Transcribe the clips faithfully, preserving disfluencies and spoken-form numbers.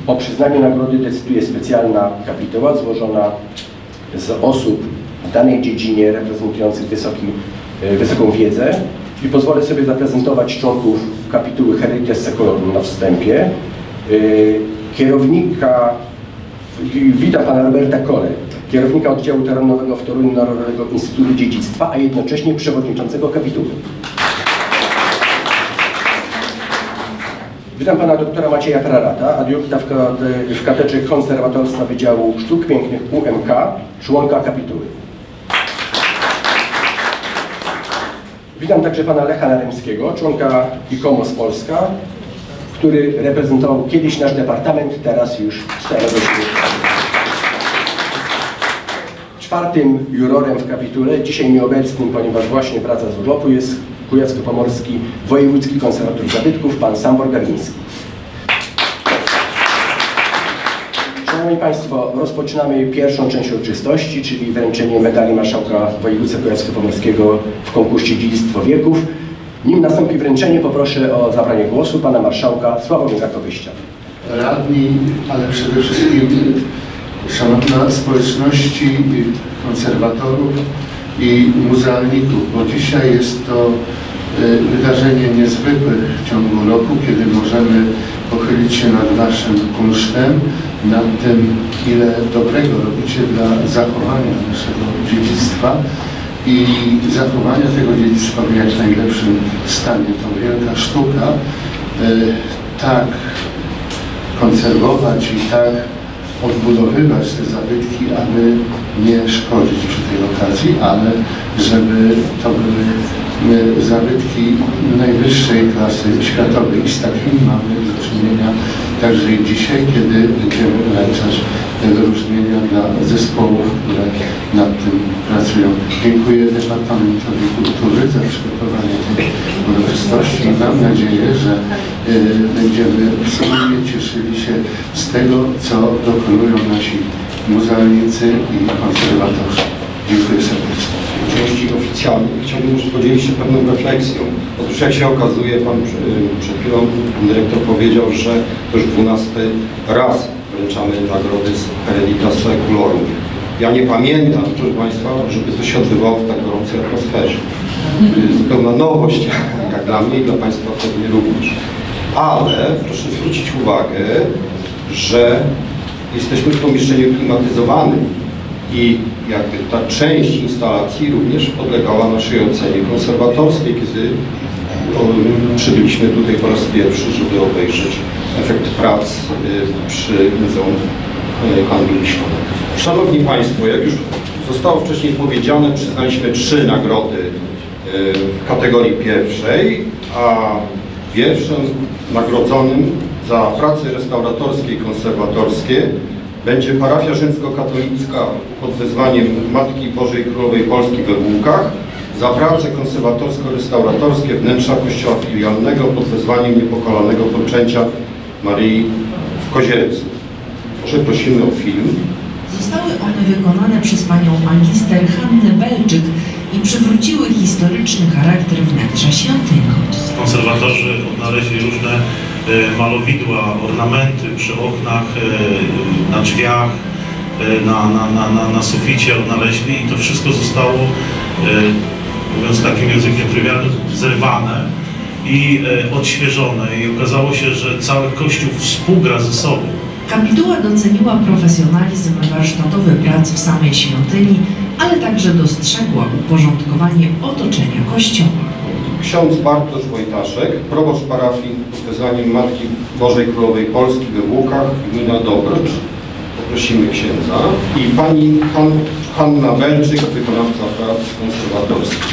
O przyznaniu nagrody decyduje specjalna kapituła złożona z osób w danej dziedzinie reprezentujących wysoki, wysoką wiedzę i pozwolę sobie zaprezentować członków kapituły Hereditas Secolorum na wstępie. Kierownika, witam pana Roberta Kole, kierownika oddziału terenowego w Toruniu Narodowego Instytutu Dziedzictwa, a jednocześnie przewodniczącego kapituły. Witam pana doktora Macieja Prarata, adiunkta w katedrze konserwatorstwa Wydziału Sztuk Pięknych U M K, członka kapituły. Witam także pana Lecha Naremskiego, członka ICOMOS Polska, który reprezentował kiedyś nasz departament, teraz już starego świata. Czwartym jurorem w kapitule, dzisiaj nieobecnym, ponieważ właśnie wraca z urlopu, jest kujawsko-pomorski wojewódzki konserwator zabytków, pan Sambor Gawiński. Szanowni państwo, rozpoczynamy pierwszą część uroczystości, czyli wręczenie medali marszałka województwa kujawsko-pomorskiego w konkursie Dziedzictwo Wieków. Nim nastąpi wręczenie, poproszę o zabranie głosu pana marszałka Sławomira Kopyścia. Radni, ale przede wszystkim szanowna społeczności konserwatorów i muzealników, bo dzisiaj jest to wydarzenie niezwykłe w ciągu roku, kiedy możemy pochylić się nad waszym kunsztem, nad tym, ile dobrego robicie dla zachowania naszego dziedzictwa i zachowania tego dziedzictwa w jak najlepszym stanie. To wielka sztuka, tak konserwować i tak odbudowywać te zabytki, aby nie szkodzić przy tej okazji, ale żeby to były zabytki najwyższej klasy światowej. I z takimi mamy do czynienia także i dzisiaj, kiedy będziemy wręczać wyróżnienia dla zespołów, które nad tym pracują. Dziękuję Departamentowi Kultury za przygotowanie tej uroczystości i mam nadzieję, że y, będziemy wspólnie cieszyli się z tego, co dokonują nasi muzealnicy i konserwatorzy. Dziękuję serdecznie. W części oficjalnej chciałbym już podzielić się pewną refleksją. Otóż jak się okazuje, pan przed chwilą pan dyrektor powiedział, że to już dwunasty raz wręczamy nagrody z Hereditas Secolorum. Ja nie pamiętam, proszę państwa, żeby to się odbywało w tak gorącej atmosferze. To jest zupełna nowość, jak dla mnie i dla państwa pewnie również. Ale proszę zwrócić uwagę, że jesteśmy w pomieszczeniu klimatyzowanym i jakby ta część instalacji również podlegała naszej ocenie konserwatorskiej, kiedy przybyliśmy tutaj po raz pierwszy, żeby obejrzeć efekt prac przy Muzeum Handlu Wiślanego. Szanowni Państwo, jak już zostało wcześniej powiedziane, przyznaliśmy trzy nagrody w kategorii pierwszej, a pierwszym nagrodzonym za prace restauratorskie i konserwatorskie będzie parafia rzymskokatolicka pod wezwaniem Matki Bożej Królowej Polski we Włókach za prace konserwatorsko-restauratorskie wnętrza kościoła filialnego pod wezwaniem Niepokalanego Poczęcia Maryi w Kozielcu. Może prosimy o film. Zostały one wykonane przez panią magister Hannę Belczyk i przywróciły historyczny charakter wnętrza świątyni. Konserwatorzy odnaleźli różne malowidła, ornamenty przy oknach, na drzwiach, na, na, na, na, na suficie odnaleźli i to wszystko zostało, mówiąc takim językiem trywialnym, zerwane i odświeżone i okazało się, że cały kościół współgra ze sobą. Kapituła doceniła profesjonalizm warsztatowy prac w samej świątyni, ale także dostrzegła uporządkowanie otoczenia kościoła. Ksiądz Bartosz Wojtaszek, proboszcz parafii pod wezwaniem Matki Bożej Królowej Polski we Włókach, gmina Dobrocz. Poprosimy księdza. I pani Han, Hanna Belczyk, wykonawca prac konserwatorskich.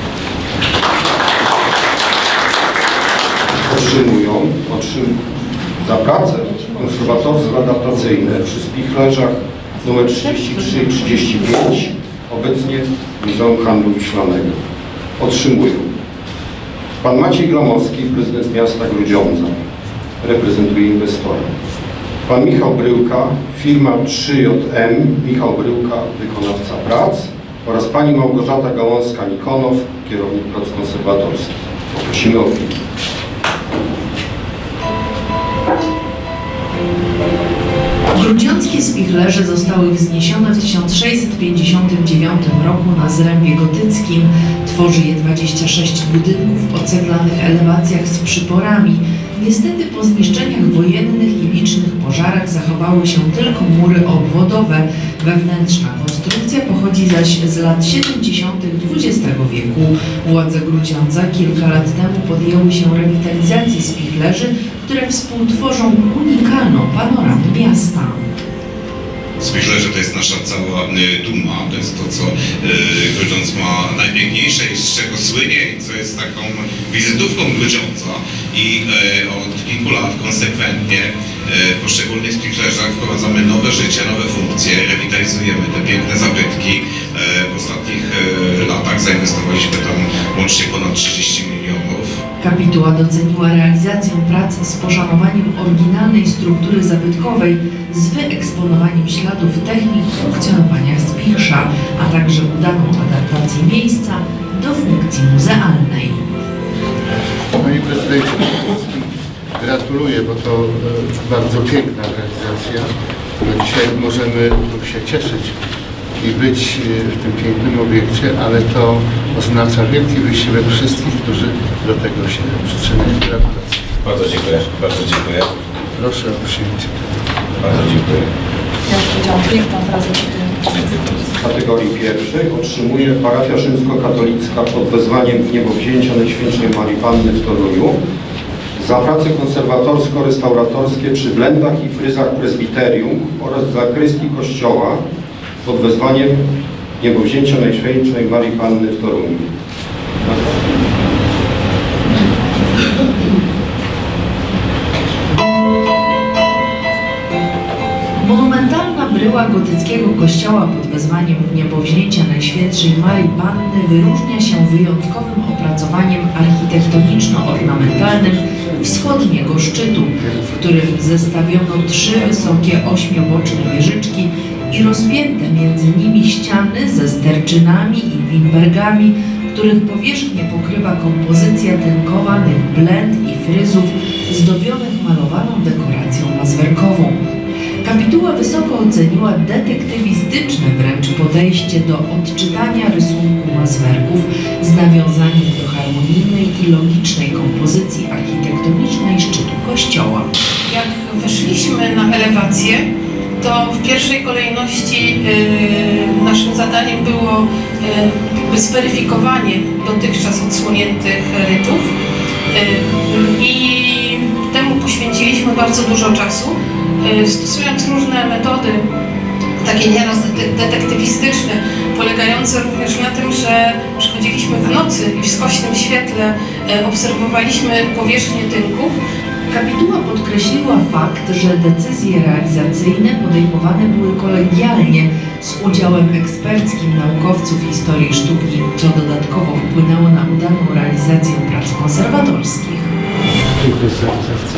Otrzymują, otrzymują za pracę konserwatorstwo adaptacyjne przy spichlerzach numer trzydzieści trzy i trzydzieści pięć, obecnie Muzeum Handlu Wiślanego. Otrzymują pan Maciej Glamowski, prezydent miasta Grudziądza, reprezentuje inwestora. Pan Michał Bryłka, firma trzy J M, Michał Bryłka, wykonawca prac oraz pani Małgorzata Gałązka-Nikonow, kierownik prac konserwatorskich. Prosimy o film. Grudziąckie spichlerze zostały wzniesione w tysiąc sześćset pięćdziesiątym dziewiątym roku na zrębie gotyckim. Tworzy je dwadzieścia sześć budynków o ceglanych elewacjach z przyporami. Niestety po zniszczeniach wojennych i licznych pożarach zachowały się tylko mury obwodowe. Wewnętrzna konstrukcja pochodzi zaś z lat siedemdziesiątych dwudziestego wieku. Władze Grudziądza kilka lat temu podjęły się rewitalizacji spichlerzy, które współtworzą unikalną panoramę miasta. Spichlerze to jest nasza cała y, duma, to jest to, co y, Grudziądz ma najpiękniejsze i z czego słynie i co jest taką wizytówką Grudziądza. I y, od kilku lat konsekwentnie y, w poszczególnych spichlerzach wprowadzamy nowe życie, nowe funkcje, rewitalizujemy te piękne zabytki. Y, w ostatnich y, latach zainwestowaliśmy tam łącznie ponad trzydzieści milionów. Kapituła doceniła realizację prac z poszanowaniem oryginalnej struktury zabytkowej z wyeksponowaniem śladów technik funkcjonowania spichrza, a także udaną adaptację miejsca do funkcji muzealnej. Panie prezydencie, gratuluję, bo to e, bardzo piękna realizacja. No dzisiaj możemy się cieszyć i być w tym pięknym obiekcie, ale to oznacza wielki wysiłek wszystkich, którzy do tego się przyczyniają. Gratulacje. Bardzo dziękuję, bardzo dziękuję. Proszę o przyjęcie. Bardzo dziękuję. Ja powiedziałam piękną frazę. W kategorii pierwszej otrzymuje parafia rzymskokatolicka pod wezwaniem Niebowzięcia Najświętszej Marii Panny w Toruniu za prace konserwatorsko-restauratorskie przy blendach i fryzach prezbiterium oraz zakrystii kościoła pod wezwaniem Niebowzięcia Najświętszej Marii Panny w Toruniu. Monumentalna bryła gotyckiego kościoła pod wezwaniem Niebowzięcia Najświętszej Marii Panny wyróżnia się wyjątkowym opracowaniem architektoniczno-ornamentalnym wschodniego szczytu, w którym zestawiono trzy wysokie ośmioboczne wieżyczki i rozpięte między nimi ściany ze sterczynami i wimbergami, których powierzchnię pokrywa kompozycja tynkowanych blend i fryzów zdobionych malowaną dekoracją mazwerkową. Kapituła wysoko oceniła detektywistyczne wręcz podejście do odczytania rysunku mazwerków z nawiązaniem do harmonijnej i logicznej kompozycji architektonicznej szczytu kościoła. Jak weszliśmy na elewację, to w pierwszej kolejności y, naszym zadaniem było y, jakby zweryfikowanie dotychczas odsłoniętych rytów y, i temu poświęciliśmy bardzo dużo czasu, y, stosując różne metody, takie nieraz detektywistyczne, polegające również na tym, że przychodziliśmy w nocy i w skośnym świetle y, obserwowaliśmy powierzchnię tynków. Kapituła podkreśliła fakt, że decyzje realizacyjne podejmowane były kolegialnie z udziałem eksperckim naukowców historii sztuki, co dodatkowo wpłynęło na udaną realizację prac konserwatorskich. Dziękuję serdecznie.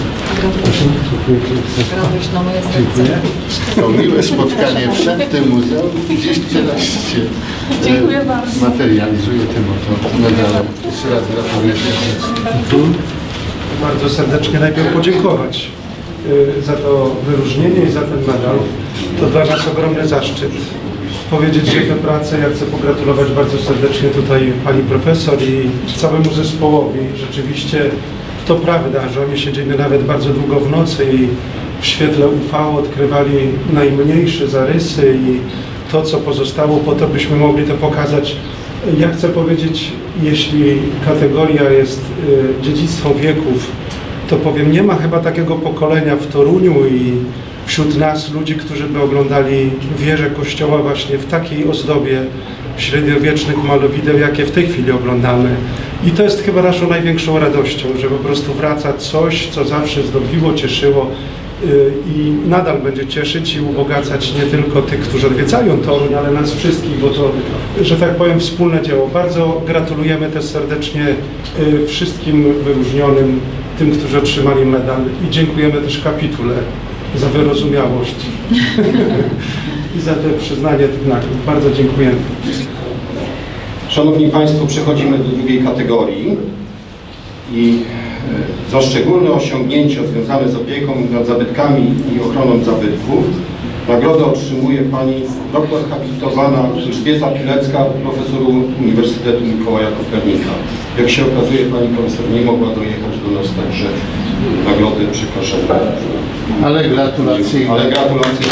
Graduś na moje serce. To miłe spotkanie przed tym muzeum i gdzieś teraz się Dziękuję bardzo. materializuje tym oto medalem. Jeszcze raz gratuluję serdecznie. Bardzo serdecznie najpierw podziękować y, za to wyróżnienie i za ten medal. To dla nas ogromny zaszczyt. Powiedzieć, że te prace, ja chcę pogratulować bardzo serdecznie tutaj pani profesor i całemu zespołowi. Rzeczywiście to prawda, że oni siedzieli nawet bardzo długo w nocy i w świetle U V odkrywali najmniejsze zarysy i to, co pozostało po to, byśmy mogli to pokazać. Ja chcę powiedzieć, jeśli kategoria jest y, dziedzictwo wieków, to powiem, nie ma chyba takiego pokolenia w Toruniu i wśród nas ludzi, którzy by oglądali wieżę kościoła właśnie w takiej ozdobie średniowiecznych malowideł, jakie w tej chwili oglądamy. I to jest chyba naszą największą radością, że po prostu wraca coś, co zawsze zdobiło, cieszyło i nadal będzie cieszyć i ubogacać nie tylko tych, którzy odwiedzają Toruń, ale nas wszystkich, bo to, że tak powiem, wspólne dzieło. Bardzo gratulujemy też serdecznie wszystkim wyróżnionym, tym, którzy otrzymali medal i dziękujemy też kapitule za wyrozumiałość i za to przyznanie tych nagród. Bardzo dziękujemy. Szanowni Państwo, przechodzimy do drugiej kategorii i za szczególne osiągnięcia związane z opieką nad zabytkami i ochroną zabytków Nagrodę otrzymuje pani doktor habilitowana Elżbieta Pilecka, profesor Uniwersytetu Mikołaja Kopernika. Jak się okazuje, pani profesor nie mogła dojechać do nas, także nagrody przekażemy. Ale gratulacje. Ale gratulacje.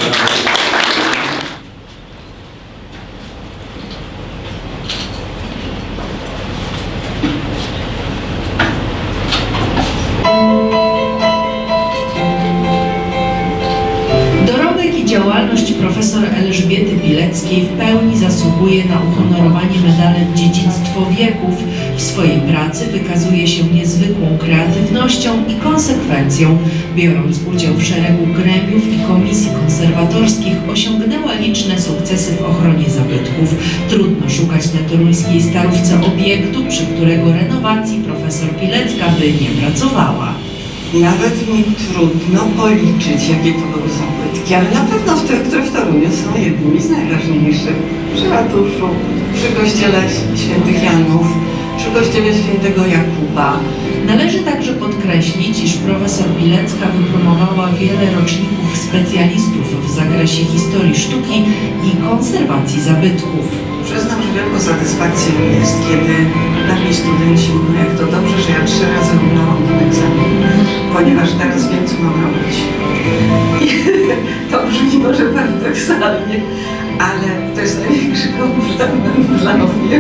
Działalność profesor Elżbiety Pileckiej w pełni zasługuje na uhonorowanie medalem Dziedzictwo Wieków. W swojej pracy wykazuje się niezwykłą kreatywnością i konsekwencją. Biorąc udział w szeregu gremiów i komisji konserwatorskich, osiągnęła liczne sukcesy w ochronie zabytków. Trudno szukać na toruńskiej Starówce obiektu, przy którego renowacji profesor Pilecka by nie pracowała. Nawet mi trudno policzyć, jakie to były zabytki, ale na pewno te, które w Toruniu są jednymi z najważniejszych. Przy ratuszu, przy kościele świętych Janów, przy kościele świętego Jakuba. Należy także podkreślić, iż profesor Pilecka wypromowała wiele roczników specjalistów w zakresie historii sztuki i konserwacji zabytków. Przyznam, że wielką satysfakcją jest, kiedy dawni studenci mówią, jak to dobrze, że ja trzy razy ominęłam ten egzamin, ponieważ teraz wiem, co mam robić. I to brzmi może paradoksalnie, ale to jest największy komplement dla mnie.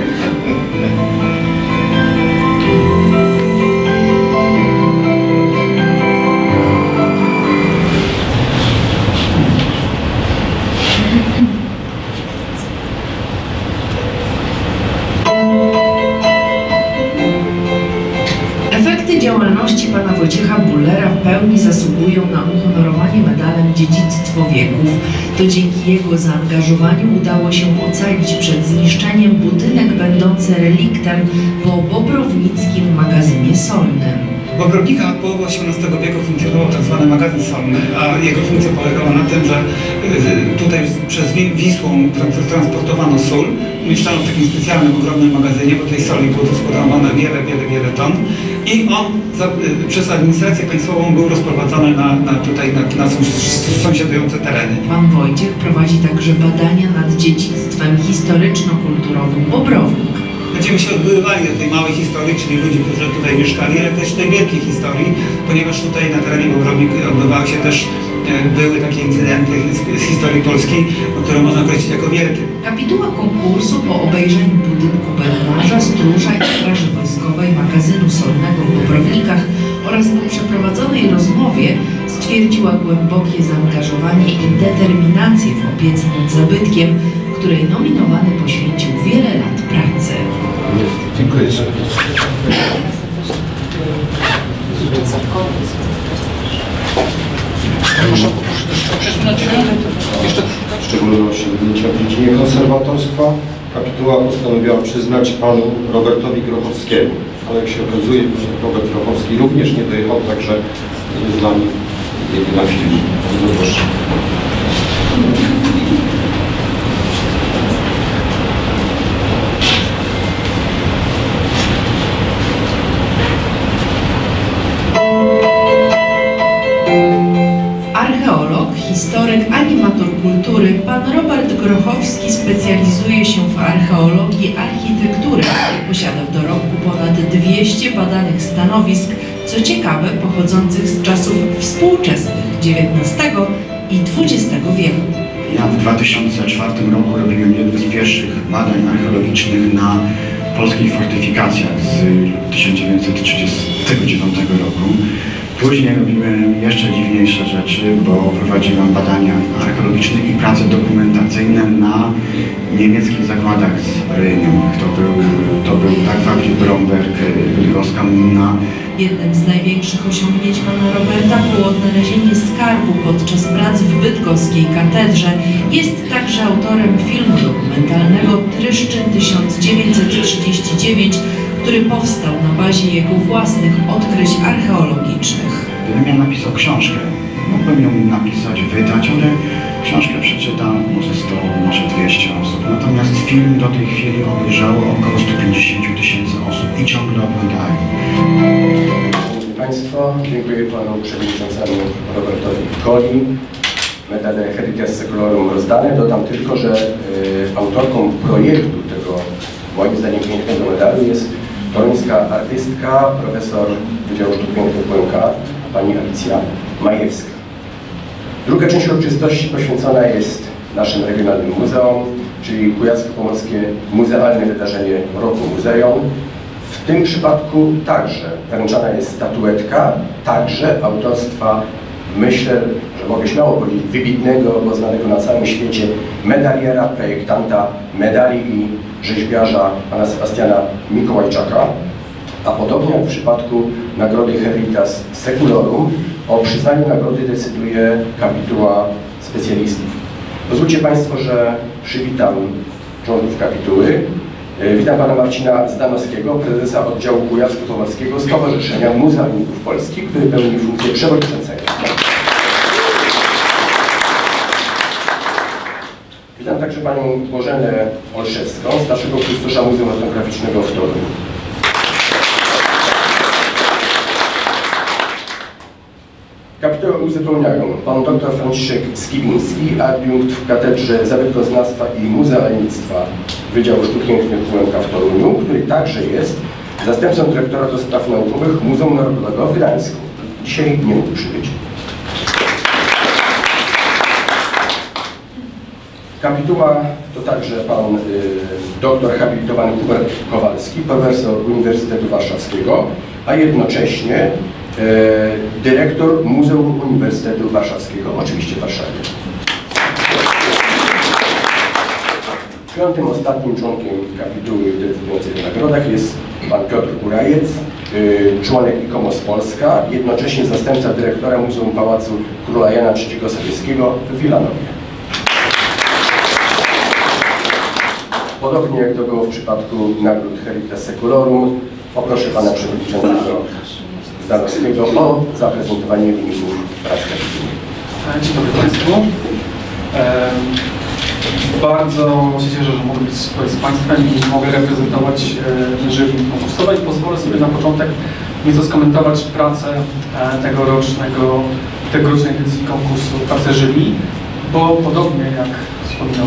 Działalności pana Wojciecha Bullera w pełni zasługują na uhonorowanie medalem Dziedzictwo Wieków. To dzięki jego zaangażowaniu udało się ocalić przed zniszczeniem budynek będący reliktem po bobrownickim magazynie solnym. W Bobrownikach od połowy osiemnastego wieku funkcjonował tak zwany magazyn solny, a jego funkcja polegała na tym, że tutaj przez Wisłą transportowano sól, umieszczano w takim specjalnym, ogromnym magazynie, bo tej soli było składowane wiele, wiele, wiele ton i on za, przez administrację państwową był rozprowadzany na, na, tutaj, na, na sąsiadujące tereny. Pan Wojciech prowadzi także badania nad dziedzictwem historyczno-kulturowym Bobrownik. Będziemy się odwoływali do tej małej historii, czyli ludzi, którzy tutaj mieszkali, ale też tej wielkiej historii, ponieważ tutaj na terenie Bobrownik odbywały się też, były takie incydenty z, z historii polskiej, które można określić jako wielkie. Kapituła konkursu po obejrzeniu budynku Bednarza, stróża i straży wojskowej magazynu solnego w Bobrownikach oraz po przeprowadzonej rozmowie stwierdziła głębokie zaangażowanie i determinację w opiece nad zabytkiem, której nominowany poświęcił wiele lat pracy. Dziękuję. Szczególne osiągnięcia w dziedzinie konserwatorstwa kapituła postanowiła przyznać panu Robertowi Grochowskiemu. Ale jak się okazuje, Robert Grochowski również nie dojechał, także jest dla mnie na filmie. Proszę. Archeolog, historyk, animator kultury, pan Robert Grochowski specjalizuje się w archeologii architektury. Posiada w dorobku ponad dwieście badanych stanowisk, co ciekawe, pochodzących z czasów współczesnych dziewiętnastego i dwudziestego wieku. Ja w dwa tysiące czwartym roku robiłem jedne z pierwszych badań archeologicznych na polskich fortyfikacjach z tysiąc dziewięćset trzydziestego dziewiątego roku. Później robiłem jeszcze dziwniejsze rzeczy, bo prowadziłem badania archeologiczne i prace dokumentacyjne na niemieckich zakładach zbrojeniowych. To był, to był tak fabryk Bromberg, Bydgoska Munna. Jednym z największych osiągnięć pana Roberta było odnalezienie skarbu podczas prac w bydgoskiej katedrze. Jest także autorem filmu dokumentalnego Tryszczyn tysiąc dziewięćset trzydzieści dziewięć, który powstał na bazie jego własnych odkryć archeologicznych. Gdybym ja napisał książkę, mógłbym ją napisać, wydać, ale książkę przeczyta może sto, może dwieście osób. Natomiast film do tej chwili obejrzało około sto pięćdziesiąt tysięcy osób i ciągle oglądają. Szanowni Państwo, dziękuję Panu Przewodniczącemu Robertowi Koli. medale Heritage Secularum rozdane. Dodam tylko, że y, autorką projektu tego, moim zdaniem, pięknego medalu jest toruńska artystka, profesor Wydziału Sztuk Pięknych W M K, pani Alicja Majewska. Druga część uroczystości poświęcona jest naszym regionalnym muzeum, czyli Kujawsko-Pomorskie Muzealne Wydarzenie Roku Muzeum. W tym przypadku także wręczana jest statuetka, także autorstwa, myślę, że mogę śmiało powiedzieć, wybitnego, bo znanego na całym świecie medaliera, projektanta medali i rzeźbiarza pana Sebastiana Mikołajczaka. A podobnie jak w przypadku nagrody Heritage Secularum, o przyznaniu nagrody decyduje kapituła specjalistów. Pozwólcie Państwo, że przywitam członków kapituły. Witam pana Marcina Zdanowskiego, prezesa oddziału Kujawsko-Pomorskiego Stowarzyszenia Muzealników Polskich, który pełni funkcję przewodniczącego. Witam także panią Bożenę Olszewską, starszego kustusza Muzeum Etnograficznego w Toruniu. Kapitułę uzupełniają pan dr Franciszek Skibiński, adiunkt w Katedrze Zabytkoznawstwa i Muzealnictwa Wydziału Sztuk Pięknych W M K w Toruniu, który także jest zastępcą dyrektora do spraw naukowych Muzeum Narodowego w Gdańsku. Dzisiaj nie mógł przybyć. Kapituła to także pan y, doktor habilitowany Hubert Kowalski, profesor Uniwersytetu Warszawskiego, a jednocześnie y, dyrektor Muzeum Uniwersytetu Warszawskiego, oczywiście w Warszawie. Piątym, ostatnim członkiem kapituły decydującej o nagrodach jest pan Piotr Kurajec, y, członek ICOMOS Polska, jednocześnie zastępca dyrektora Muzeum Pałacu Króla Jana trzeciego Sobieskiego w Wilanowie. Podobnie jak to było w przypadku nagród Heritage Secularum, poproszę pana przewodniczącego Zdanowskiego o zaprezentowanie wyników prac kapituły. Dzień dobry Państwu. Bardzo się cieszę, że mogę być z Państwem i mogę reprezentować jury konkursowe i pozwolę sobie na początek nieco skomentować pracę tegorocznego, tegorocznej edycji konkursu, pracę jury, bo podobnie jak wspominał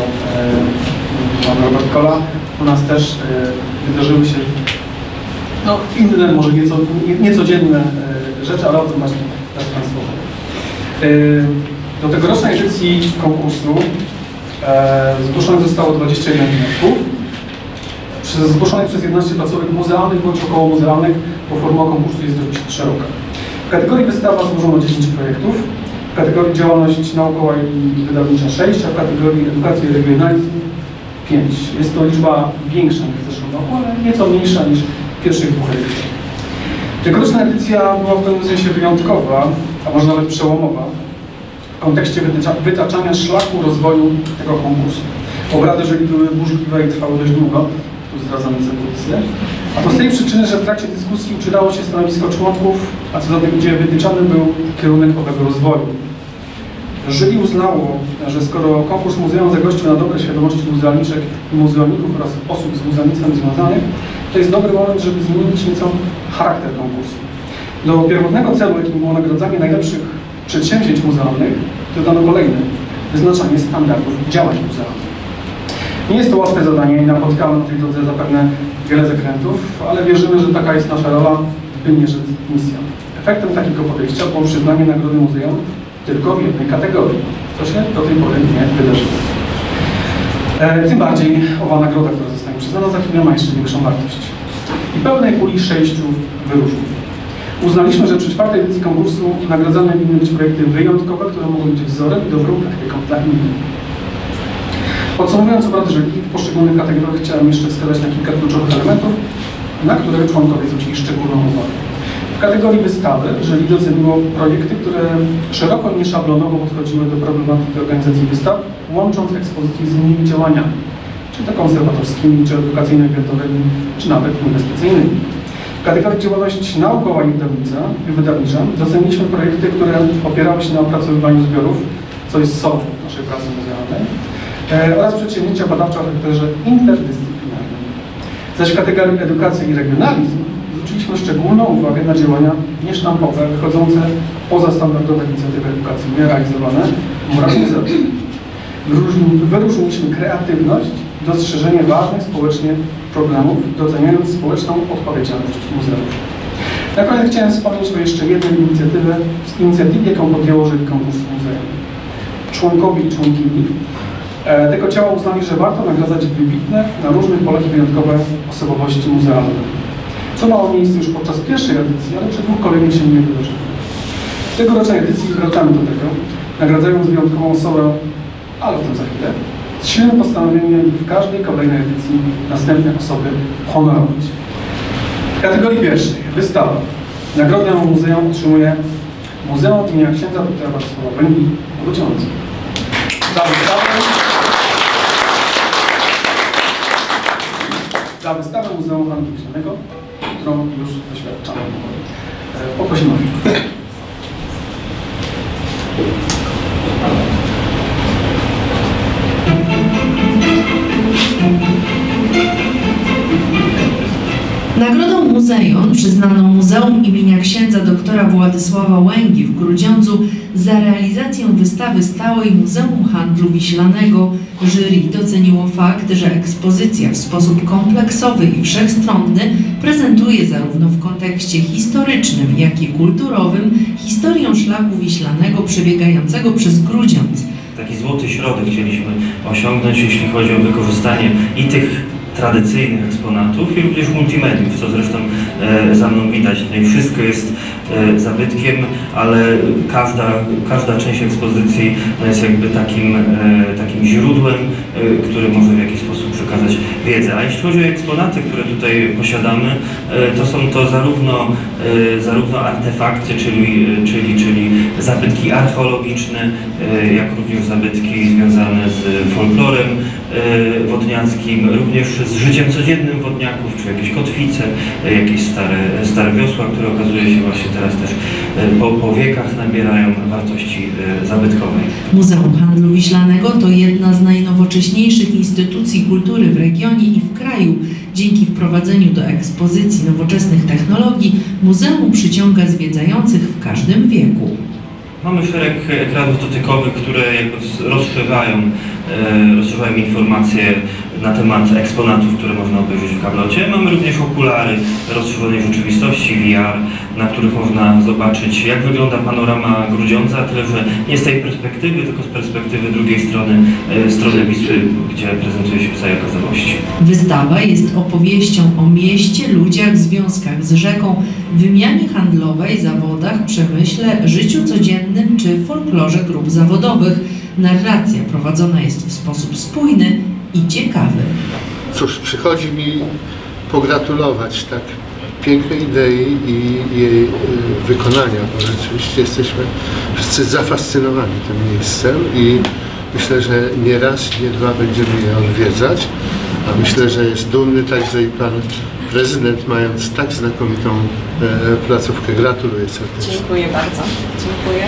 pan Robert Kola, u nas też e, wydarzyły się no, inne, może nieco, nie, niecodzienne e, rzeczy, ale o tym właśnie teraz Państwu powiem. E, do tegorocznej edycji konkursu e, zgłoszonych zostało dwadzieścia jeden wniosków. Przez, zgłoszonych przez jedenaście placówek muzealnych bądź okołomuzealnych, bo formuła konkursu jest dość szeroka. W kategorii wystawa złożono dziesięć projektów, w kategorii działalność naukowa i wydawnicza sześć, a w kategorii edukacji i regionalizm pięć. Jest to liczba większa niż w zeszłym roku, ale nieco mniejsza niż w pierwszych dwóch edycjach. Tegoroczna edycja była w pewnym sensie wyjątkowa, a może nawet przełomowa, w kontekście wytaczania szlaku rozwoju tego konkursu. Obrady jury były burzliwe i trwały dość długo, tu zdradzamy zakulisy. A to z tej przyczyny, że w trakcie dyskusji uczylało się stanowisko członków, a co za tym idzie, wytyczany był kierunek owego rozwoju. Jury uznało, że skoro konkurs muzeum zagościł na dobre świadomości muzealniczek i muzealników oraz osób z muzealnictwem związanych, to jest dobry moment, żeby zmienić nieco charakter konkursu. Do pierwotnego celu, jakim było nagradzanie najlepszych przedsięwzięć muzealnych, dodano kolejny – wyznaczanie standardów działań muzealnych. Nie jest to łatwe zadanie i napotkamy na tej drodze zapewne wiele zakrętów, ale wierzymy, że taka jest nasza rola, by nie rzec misja. Efektem takiego podejścia było przyznanie nagrody muzeum tylko w jednej kategorii, co się do tej pory nie wydarzyło. E, tym bardziej owa nagroda, która zostanie przyznana za chwilę, ma jeszcze większą wartość. I pełnej puli sześciu wyróżnień. Uznaliśmy, że przy czwartej edycji konkursu nagradzane powinny być projekty wyjątkowe, które mogą być wzorem i dobrą praktyką dla innych. Podsumowując obrady jury, w poszczególnych kategoriach chciałem jeszcze wskazać na kilka kluczowych elementów, na które członkowie zwrócili szczególną uwagę. W kategorii wystawy jury doceniło projekty, które szeroko i nieszablonowo podchodziły do problematyki organizacji wystaw, łącząc ekspozycje z innymi działaniami, czy to konserwatorskimi, czy edukacyjno-eventowymi, czy nawet inwestycyjnymi. W kategorii działalność naukowa i wydawnicza doceniliśmy projekty, które opierały się na opracowywaniu zbiorów, co jest solą naszej pracy muzealnej, e, oraz przedsięwzięcia badawcze o charakterze interdyscyplinarnym. Zaś w kategorii edukacja i regionalizm zwróciliśmy szczególną uwagę na działania niesztampowe, wychodzące poza standardowe inicjatywy edukacyjne realizowane Murach muzeum. Wyróżniliśmy kreatywność, dostrzeżenie ważnych społecznie problemów, doceniając społeczną odpowiedzialność muzeum. Na koniec chciałem wspomnieć o jeszcze jednej inicjatywie, inicjatywie jaką podjęło jury konkursu muzeum. Członkowie i członkini e, tego ciała uznali, że warto nagradzać wybitne, na różnych polach wyjątkowe osobowości muzealne. Co miało miejsce już podczas pierwszej edycji, ale przy dwóch kolejnych się nie wydarzyło. W tegorocznej edycji wracamy do tego, nagradzając wyjątkową osobę, ale o tym za chwilę, z silnym postanowieniem w każdej kolejnej edycji następne osoby honorować. W kategorii pierwszej, wystawa. Nagrodę muzeum otrzymuje Muzeum imienia księdza doktora Władysława Łęgi w Grudziądzu. Za wystawę, za wystawę Muzeum Handlu Wiślanego, którą już doświadczamy. Poprosimy o chwilę. Nagrodą Muzeum przyznaną Muzeum imienia księdza doktora Władysława Łęgi w Grudziądzu za realizację wystawy stałej Muzeum Handlu Wiślanego jury doceniło fakt, że ekspozycja w sposób kompleksowy i wszechstronny prezentuje zarówno w kontekście historycznym, jak i kulturowym historię szlaku wiślanego przebiegającego przez Grudziądz. Taki złoty środek chcieliśmy osiągnąć, jeśli chodzi o wykorzystanie i tych tradycyjnych eksponatów i również multimediów, co zresztą e, za mną widać. Tutaj wszystko jest e, zabytkiem, ale każda, każda część ekspozycji no, jest jakby takim, e, takim źródłem, e, które może w jakiś sposób przekazać wiedzę. A jeśli chodzi o eksponaty, które tutaj posiadamy, e, to są to zarówno, e, zarówno artefakty, czyli, czyli, czyli zabytki archeologiczne, e, jak również zabytki związane z folklorem e, wodniackim, również z życiem codziennym wodniaków, czy jakieś kotwice, jakieś stare, stare wiosła, które okazuje się właśnie teraz też po, po wiekach nabierają wartości zabytkowej. Muzeum Handlu Wiślanego to jedna z najnowocześniejszych instytucji kultury w regionie i w kraju. Dzięki wprowadzeniu do ekspozycji nowoczesnych technologii muzeum przyciąga zwiedzających w każdym wieku. Mamy szereg ekranów dotykowych, które jakby rozszerzają, e, rozszerzają informacje na temat eksponatów, które można obejrzeć w kablocie. Mamy również okulary rozszerzonej rzeczywistości V R, na których można zobaczyć, jak wygląda panorama Grudziądza, tyle że nie z tej perspektywy, tylko z perspektywy drugiej strony, e, strony Wisły, gdzie prezentuje się w całej okazałości. Wystawa jest opowieścią o mieście, ludziach, związkach z rzeką, wymianie handlowej, zawodach, przemyśle, życiu codziennym czy folklorze grup zawodowych. Narracja prowadzona jest w sposób spójny i ciekawy. Cóż, przychodzi mi pogratulować tak pięknej idei i jej wykonania, bo rzeczywiście jesteśmy wszyscy zafascynowani tym miejscem i myślę, że nie raz, nie dwa będziemy je odwiedzać, a myślę, że jest dumny także i pan prezydent, mając tak znakomitą e, placówkę. Gratuluję serdecznie. Dziękuję bardzo. Dziękuję.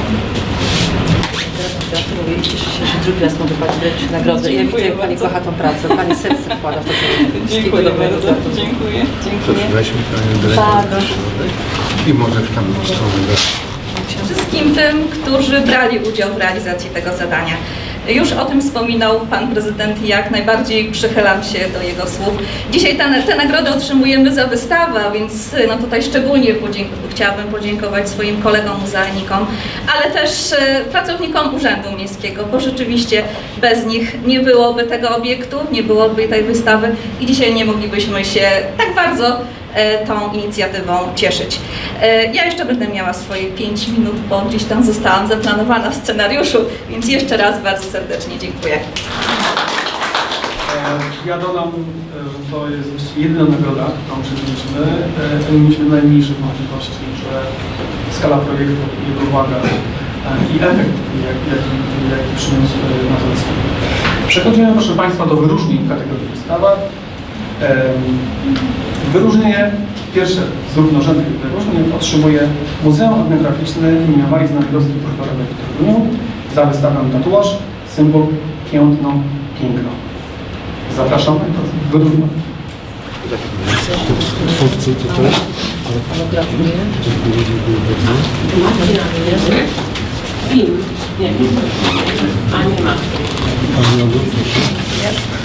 Gratuluję i cieszę się, że drugi raz mogę Pani wręczyć nagrodę. Ja widzę, jak Pani kocha tą pracę. Pani serce wkłada w to, co Dziękuję bardzo. Dziękuję. Dziękuję. Proszę, weźmy Panią dyrektor i może w tamtą stronę. Wszystkim tym, którzy brali udział w realizacji tego zadania. Już o tym wspominał Pan Prezydent i jak najbardziej przychylam się do jego słów. Dzisiaj te, te nagrody otrzymujemy za wystawę, więc no tutaj szczególnie podzięk chciałabym podziękować swoim kolegom muzealnikom, ale też pracownikom Urzędu Miejskiego, bo rzeczywiście bez nich nie byłoby tego obiektu, nie byłoby tej wystawy i dzisiaj nie moglibyśmy się tak bardzo tą inicjatywą cieszyć. Ja jeszcze będę miała swoje pięć minut, bo gdzieś tam zostałam zaplanowana w scenariuszu, więc jeszcze raz bardzo serdecznie dziękuję. Ja dodam, że to jest właściwie jedyna nagroda, którą przyjęliśmy. Mieliśmy najmniejszych możliwości, że skala projektu, jego waga i efekt, jaki, jaki przyniósł na to wystawie. Przechodzimy, proszę Państwa, do wyróżnień w kategorii wystawa. Wyróżnienie, pierwsze z równorzędnych wyróżnień otrzymuje Muzeum Etnograficzne im. Marii Znamienowskiej Portorowej w Toruniu za wystawę Tatuaż, symbol, piętno, piękno. Zapraszamy do wyróżnienia. Twórcy tutaj. Dziękuję, dziękuję bardzo. Film. Nie, nie. A nie ma. Pani Olgo, proszę.